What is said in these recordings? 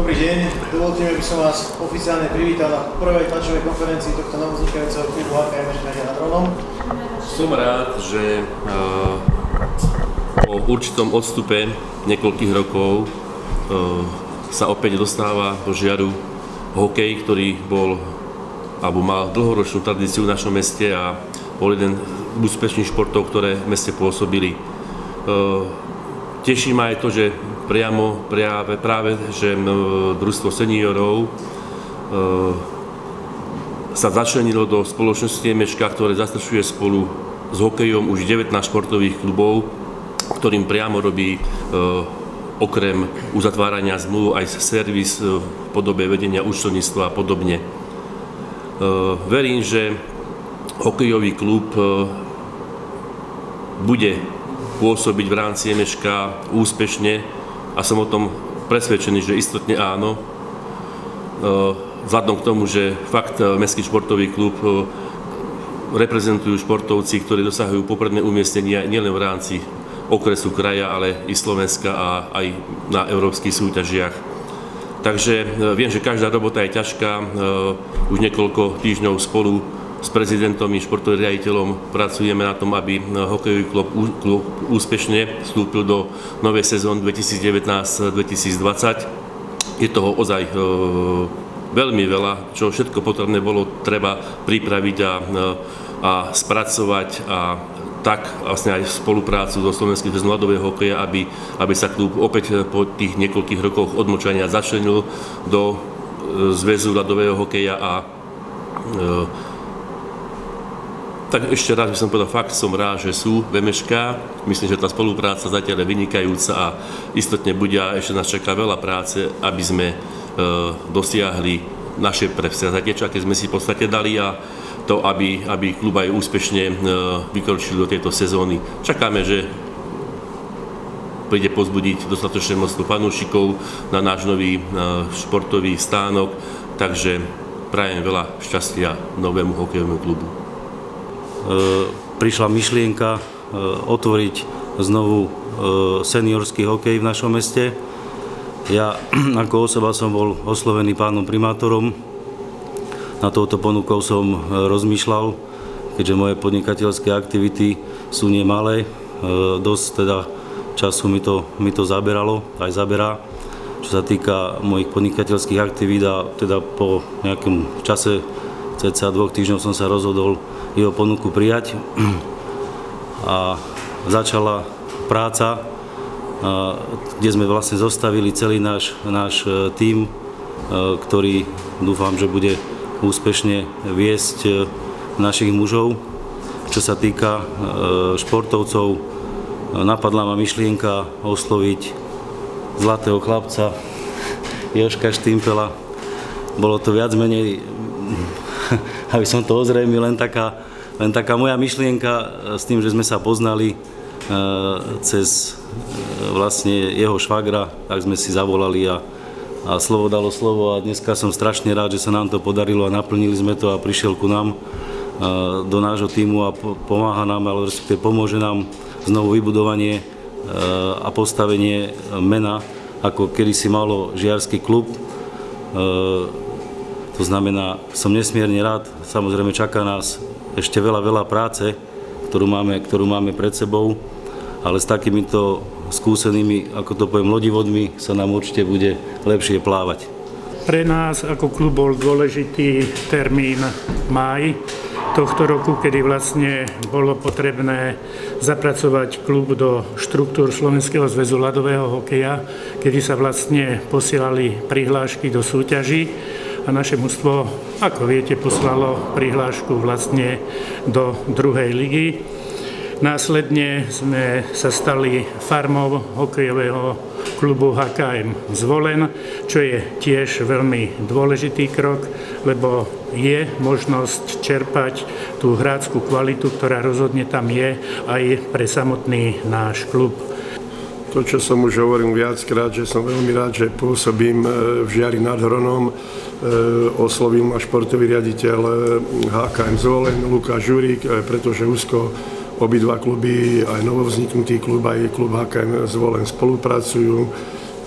Dobrý deň, dovolte mi, aby som vás oficiálne privítal na prvej tlačovej konferencii tohto novovznikajúceho klubu HKM Meďa nad Hronom. Som rád, že po určitom odstupe niekoľkých rokov sa opäť dostáva do žiaru hokej, ktorý mal dlhoročnú tradíciu v našom meste a bol jeden z úspešných športov, ktoré v meste pôsobili. Teší ma aj to, že že družstvo seniorov sa začlenilo do spoločnosti Nemečka, ktoré zastrešuje spolu s hokejom už 19 športových klubov, ktorým priamo robí okrem uzatvárania zmluv aj servis v podobe vedenia účtovníctva a podobne. Verím, že hokejový klub bude pôsobiť v rámci Nemečka úspešne a som o tom presvedčený, že istotne áno. Vzhľadom k tomu, že fakt Mestský športový klub reprezentujú športovci, ktorí dosahujú popredné umiestnenia nielen v rámci okresu, kraja, ale i Slovenska a aj na európskych súťažiach. Takže viem, že každá robota je ťažká. Už niekoľko týždňov spolu s prezidentom i športovým riaditeľom pracujeme na tom, aby hokejový klub úspešne vstúpil do novej sezóny 2019-2020. Je toho ozaj veľmi veľa, čo všetko potrebné bolo treba pripraviť a spracovať a tak vlastne aj spoluprácu so Slovenským zväzom ľadového hokeja, aby sa klub opäť po tých niekoľkých rokoch odmočania začlenil do zväzu ľadového hokeja a tak ešte raz by som povedal, fakt som rád, že sú VMŠK. Myslím, že tá spolupráca zatiaľ je vynikajúca a istotne bude a ešte nás čaká veľa práce, aby sme dosiahli naše prevzatie, aké sme si v podstate dali a to, aby klub aj úspešne vykročil do tejto sezóny. Čakáme, že príde pozbudiť dostatočné množstvo fanúšikov na náš nový športový stánok, takže prajem veľa šťastia novému hokejovému klubu. Prišla myšlienka otvoriť znovu seniorský hokej v našom meste. Ja ako osoba som bol oslovený pánom primátorom. Na touto ponukou som rozmýšľal, keďže moje podnikateľské aktivity sú nemalé. Dosť teda času mi to zaberalo, aj zaberá. Čo sa týka mojich podnikateľských aktivít a teda po nejakom čase cca 2 týždňov som sa rozhodol jeho ponuku prijať a začala práca, kde sme vlastne zostavili celý náš tím, ktorý dúfam, že bude úspešne viesť našich mužov. Čo sa týka športovcov, napadla ma myšlienka osloviť zlatého chlapca Jožka Štimpela. Bolo to viac menej, aby som to ozrejmil, len taká moja myšlienka s tým, že sme sa poznali cez vlastne jeho švagra, tak sme si zavolali a slovo dalo slovo a dneska som strašne rád, že sa nám to podarilo a naplnili sme to a prišiel ku nám do nášho tímu a pomáha nám, ale respektíve pomôže nám znovu vybudovanie a postavenie mena, ako kedysi malo žiarsky klub. To znamená, som nesmierne rád, samozrejme čaká nás ešte veľa práce, ktorú máme pred sebou, ale s takýmito skúsenými, ako to poviem, lodivodmi sa nám určite bude lepšie plávať. Pre nás ako klub bol dôležitý termín máj tohto roku, kedy vlastne bolo potrebné zapracovať klub do štruktúr Slovenského zväzu ľadového hokeja, kedy sa vlastne posielali prihlášky do súťaží. A naše mužstvo, ako viete, poslalo prihlášku vlastne do 2. ligy. Následne sme sa stali farmou hokejového klubu HKM Zvolen, čo je tiež veľmi dôležitý krok, lebo je možnosť čerpať tú hráčskú kvalitu, ktorá rozhodne tam je aj pre samotný náš klub. To, čo som už hovoril viackrát, že som veľmi rád, že pôsobím v Žiari nad Hronom, oslovil ma športový riaditeľ HKM Zvolen, Lukáš Žurík, pretože úzko obidva kluby, aj novovzniknutý klub, aj klub HKM Zvolen spolupracujú.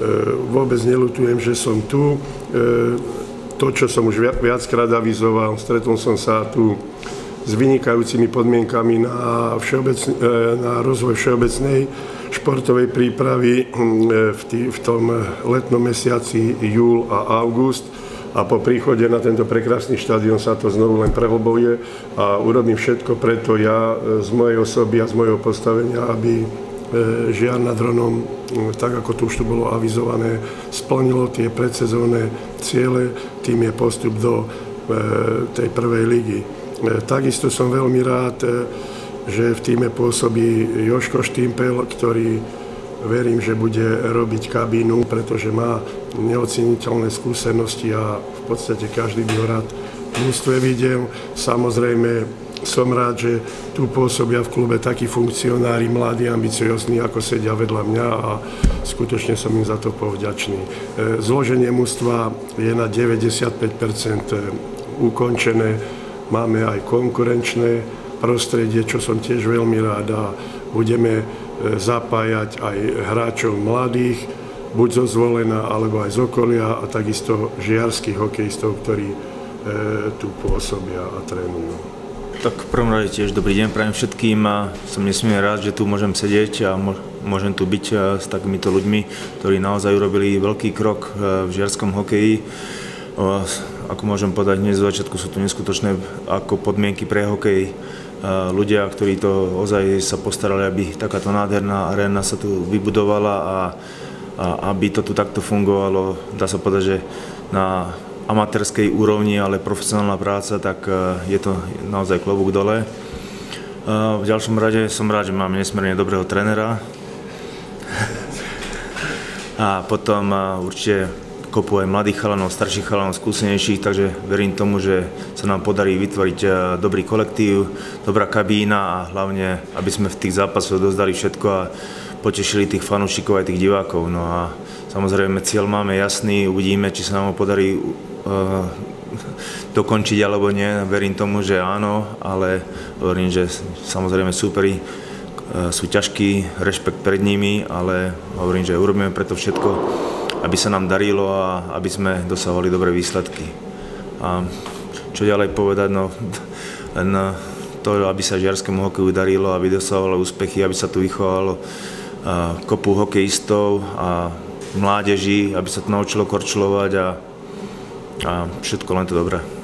vôbec neľutujem, že som tu. To, čo som už viackrát avizoval, stretol som sa tu s vynikajúcimi podmienkami na rozvoj všeobecnej športovej prípravy v tom letnom mesiaci júl a august. A po príchode na tento prekrásny štadión sa to znovu len prehlbuje a urobím všetko preto ja z mojej osoby a z mojho postavenia, aby Žiar nad Hronom, tak ako tu už tu bolo avizované, splnilo tie predsezónne ciele, tým je postup do tej prvej ligy. Takisto som veľmi rád, že v týme pôsobí Jožko Štimpel, ktorý verím, že bude robiť kabínu, pretože má neoceniteľné skúsenosti a v podstate každý by ho rád v mužstve videl. Samozrejme som rád, že tu pôsobia v klube takí funkcionári, mladí, ambiciozní, ako sedia vedľa mňa a skutočne som im za to povďačný. Zloženie mužstva je na 95% ukončené. Máme aj konkurenčné prostredie, čo som tiež veľmi rád a budeme zapájať aj hráčov mladých, buď zo Zvolena, alebo aj z okolia a takisto žiarských hokejistov, ktorí tu pôsobia a trénujú. Tak v prvom rade tiež dobrý deň prajem všetkým a som nesmierne rád, že tu môžem sedieť a môžem tu byť s takýmito ľuďmi, ktorí naozaj urobili veľký krok v žiarskom hokeji. Ako môžem povedať, dnes z začiatku sú tu neskutočné ako podmienky pre hokej. Ľudia, ktorí to ozaj sa postarali, aby takáto nádherná aréna sa tu vybudovala a aby to tu takto fungovalo, dá sa povedať, že na amatérskej úrovni, ale profesionálna práca, tak je to naozaj klobúk dole. V ďalšom rade som rád, že máme nesmierne dobrého trénera. A potom určite kopu aj mladých chalanov, starších chalanov, skúsenejších, takže verím tomu, že sa nám podarí vytvoriť dobrý kolektív, dobrá kabína a hlavne, aby sme v tých zápasoch dozdali všetko a potešili tých fanúšikov aj tých divákov. No a samozrejme cieľ máme jasný, uvidíme, či sa nám ho podarí dokončiť alebo nie. Verím tomu, že áno, ale hovorím, že samozrejme súperi sú ťažkí, rešpekt pred nimi, ale hovorím, že urobíme preto všetko, aby sa nám darilo a aby sme dosahovali dobré výsledky. A čo ďalej povedať, no len to, aby sa žiarskému hokeju darilo, aby dosahovalo úspechy, aby sa tu vychovalo kopu hokejistov a mládeží, aby sa to naučilo korčulovať a všetko len to dobré.